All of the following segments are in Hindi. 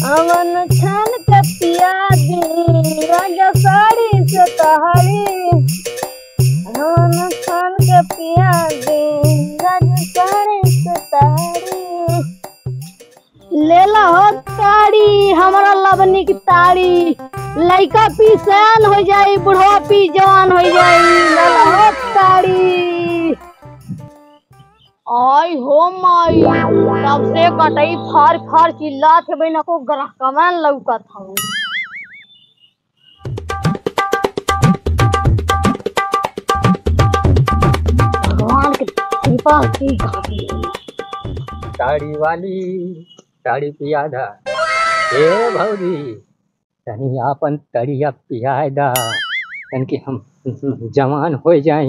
अमन छान के पिया दी राजा साड़ी से तहारी। अमन छान के पिया दी राजा साड़ी से तहारी। लेला हो ताड़ी हमारा लवनी की ताड़ी। लड़का पी सयान हो जाई, बुढ़वा पी जवान हो जाई। लेला हो ताड़ी। आई हो माई तब से कटई फार फार चिल्ला थे बहना को ग्रह कमान लौका था। भगवान की कृपा की ताड़ी वाली ताड़ी पिया दा ए भौजी तनी आपन तड़िया पिया दा तनके हम जवान हो जाए।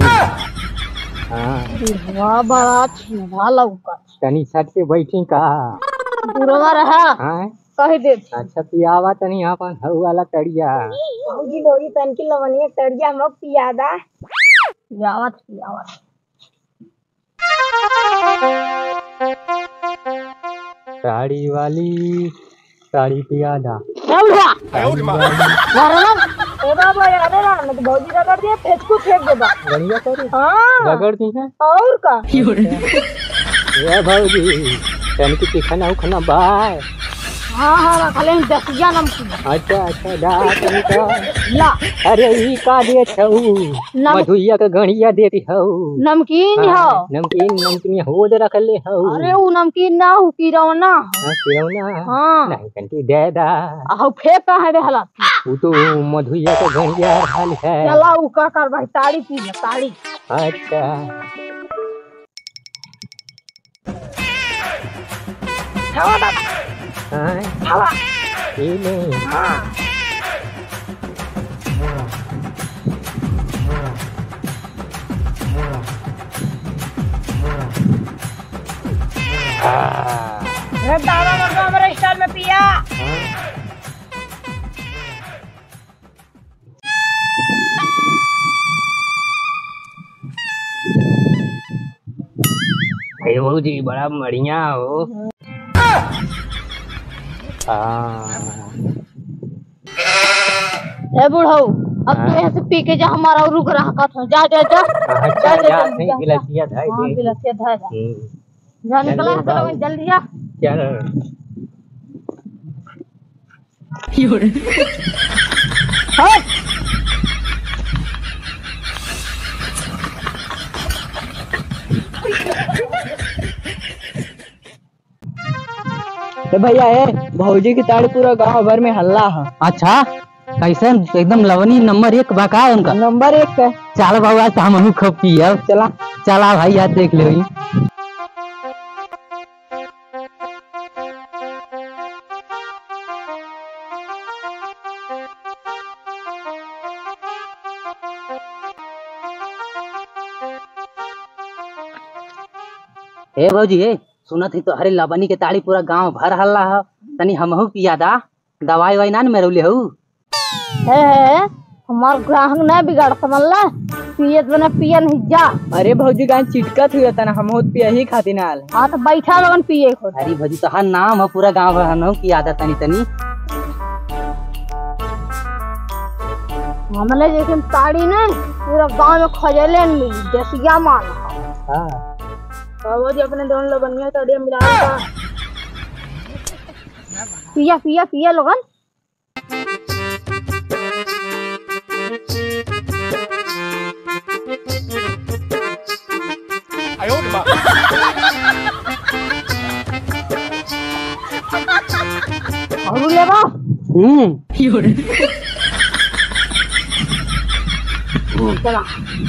हाँ बड़ा छीना लौका तनी छत पे बैठी का बुरवा रहा कह दे। अच्छा पियावा तनी आपन हऊ वाला तड़िया। भौजी भौजी तन की लवनिया तड़िया हम पियादा पियावत पियावत। ताड़ी वाली ताड़ी पिया दा। ए बाबा याद है ना तो भौजी रगड़ दिया फेंक फेंक दे बा बढ़िया करे। हां रगड़ दी है और का ये भौजी तन की चिकना उखना बाय। हां रखले दसिया नमकीन। अच्छा अच्छा दा तनी का ला। अरे ई का दे छऊ मधुइया का गणिया देती हऊ नमकीन हो नमकीन नमकीन हो दे रखले हऊ। अरे वो नमकीन ना हो किरौना। हां किरौना हां नहीं कंटी दे दा। आहो फेंक का है हला वो तो मधुइया का गणिया हाल है। चला उ का कर भाई ताड़ी पी ले ताड़ी। अच्छा खावा दादा हां खावा ये ले। हां रे दादा मर्द हमारे स्टाइल में पिया। भाई भौजी बड़ा बढ़िया हो। ए बुढ़ऊ अब तू यहाँ से पी के जा हमारा और रुक रहा था। जा जा जा अच्छा जा नहीं गिलासिया धाई हां दे। गिलासिया धाई जा निकला चलो जल्दी जा। चल भैया है भौजी की ताड़ी पूरा गांव भर में हल्ला है। अच्छा कैसे एकदम लवनी नंबर 1 बाका है उनका। नंबर 1 है। चल बाबा तो हम खूब पिया। चला चला भाई यार देख ले। ए भौजी ए सुनत ही तो अरे लवनी के ताड़ी पूरा गांव भर हल्ला है तनी हमहू पिया दा। दवाई वाई ना मेरौले हऊ है हमार ग्राहक ना बिगाड़ समझला पियत बना पिया नहीं जा। अरे भौजी गाय चिटकत हुआ था ना हम पिया ही खाती ना। हाँ तो बैठा लगन पिए खुद। अरे भौजी तो हर नाम है पूरा गांव भर हमहू पिया दा तनी तनी। हमने जैसे ताड़ी ना पूरा गांव में खजले मिली जैसिया माल। हां भौजी अपने दोनों लवनिया ताड़िया मिला पिया पिया पिया लोगन। और ले बा चला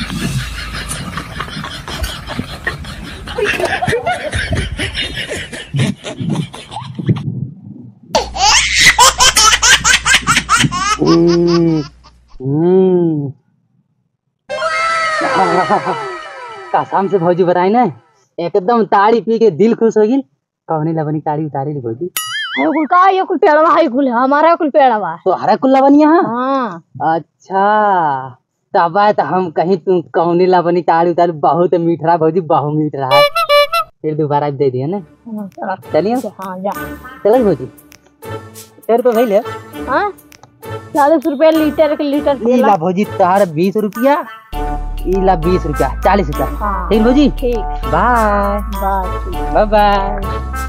कसम से भौजी बताई ना एकदम ताड़ी पी के दिल खुश हो गई। कौनी लवनी ताड़ी उतारी ली भौजी। कुल का ये कुल पेड़वा है कुल हमारा कुल पेड़वा तो हरा कुल लवनी है। हां अच्छा तब आए तो हम कहीं तुम कौनी लवनी ताड़ी उतारी बहुत मीठ रहा भौजी बहुत मीठ रहा। फिर दोबारा दे दिया ना। चलिए हां जा चलो भौजी। लीटर तो भैले हाँ 40 रुपया लीटर के लीटर ई तेल। ला भौजी तोहार 20 रुपया, ई ला 20 रुपया, 40 रुपया। हाँ ठीक भौजी, ठीक। बाय बस बाय बाय।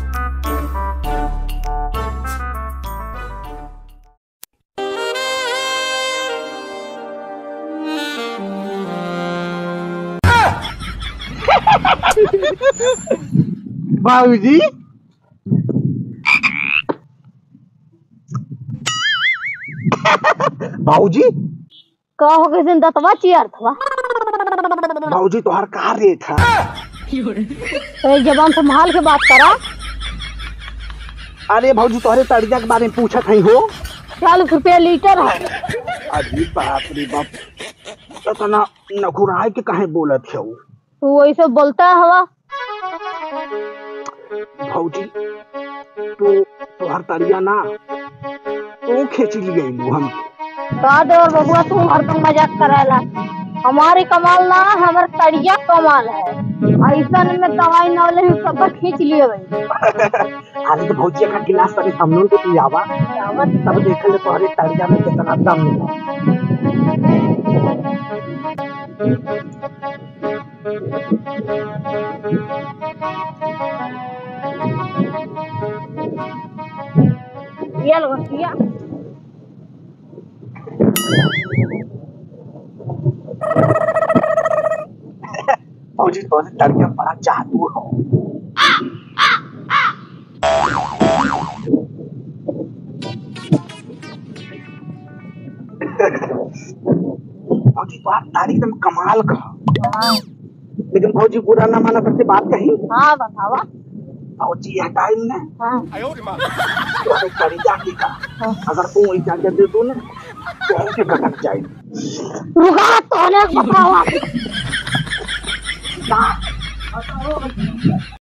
बाबूजी बाबूजी का हो गए दतवा चियर था। बाबूजी तोहर का रेट है? जबान संभाल के बात करा। अरे भाऊजी तोहरे तड़िया के बारे में पूछत है हो। 40 रुपया लीटर है। अरे बाप रे बाप, इतना नखुराए के काहे बोलत है वो? तू वैसे बोलता है हवा। भाऊजी तो तोहर तड़िया ना तो खींच लिए हम। का दे और बबुआ तू हरदम मजाक करेला। हमारी कमाल ना हमार तड़िया कमाल है। ऐसा में दवाई न ले सब खींच लिए भाई। अरे तो भाऊजी का गिलास तनी हम लोग के पियावा, तब देख ले तोहरे तड़िया में कितना दम है। ये लो भैया। भाऊजी तोहरे तड़िया बड़ा जादू हो। भाऊजी बात तारीख एकदम कमाल का। लेकिन भाऊजी बुरा ना माना सबसे बात कही। हाँ बतावा। भाऊजी यह टाइम ना हाँ तुम्हारे तड़िया की का अगर तू इजाजत दे दो ना तो ऐसे कटक जाए। रुका तो बतावा।